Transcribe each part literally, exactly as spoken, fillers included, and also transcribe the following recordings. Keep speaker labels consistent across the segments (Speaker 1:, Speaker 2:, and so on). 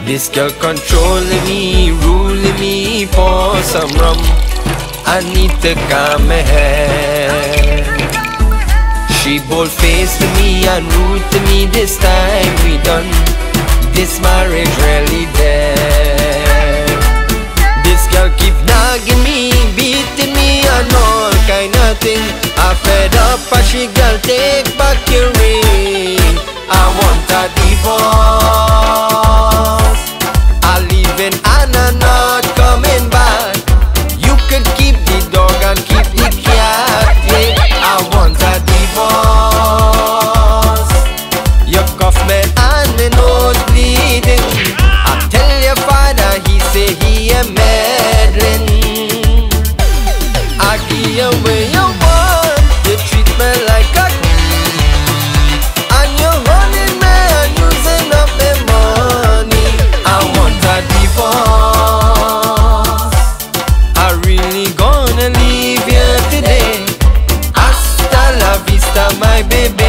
Speaker 1: This girl controlling me, ruling me for some rum. I need to calm my head. She bold-faced to me and rude to me. This time we done, this marriage really dead. This girl keep nagging me, beating me and all kind of thing. I fed up as she girl take back your ring. I want a divorce. I leaving and I'm not coming back. You could keep the dog and keep the cat, yeah. I want a divorce. You cuff me and the nose bleeding. I tell your father, he say he a meddling. I give you where you want, you treat me like a queen, and you're running me and using up the money. I want a divorce. I really gonna leave you today. Hasta la vista, my baby.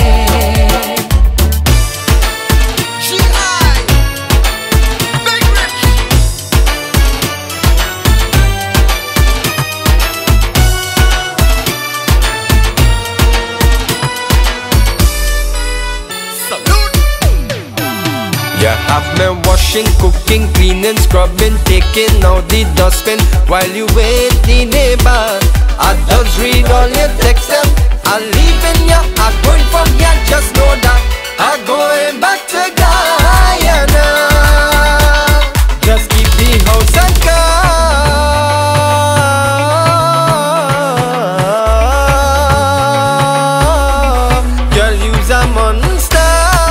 Speaker 1: You have me washing, cooking, cleaning, scrubbing, taking out the dustbin while you wait the neighbor. I does read all your texts them. I'm leaving ya, I'm going from ya. Just know that I'm going back to Guyana. Just keep the house and car. Girl, you's a monster.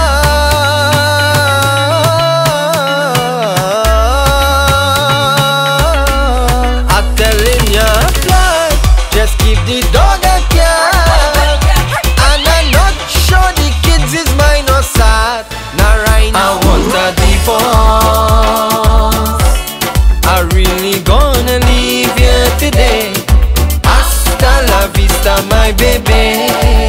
Speaker 1: Just keep the dog and cat, and I'm not sure the kids is mine or sad. Now right now I want a divorce. I really gonna leave you today. Hasta la vista, my baby.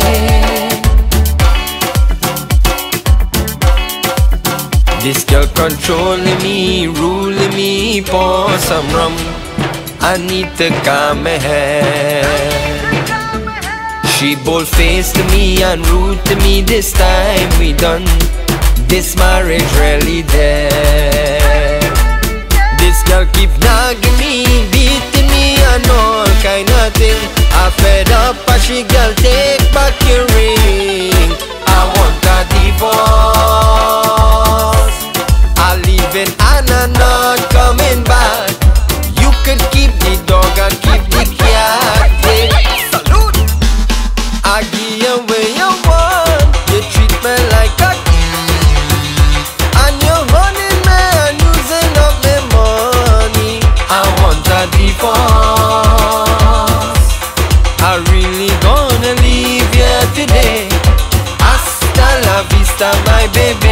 Speaker 1: This girl controlling me, ruling me for some rum. I need to calm my head. She bold-faced to me and rude to me. This time we done, this marriage really dead. This girl keep nagging me, beating me and all kind of thing. I fed up as she girl take back your ring. I want a divorce. I leave it and I'm not coming back. You could keep the dog and keep the cat, yeah. Salute. I give you where you want, you treat me like a king, and you're running me and using up the money. I want a divorce. I really gonna leave you today. Hasta la vista, my baby.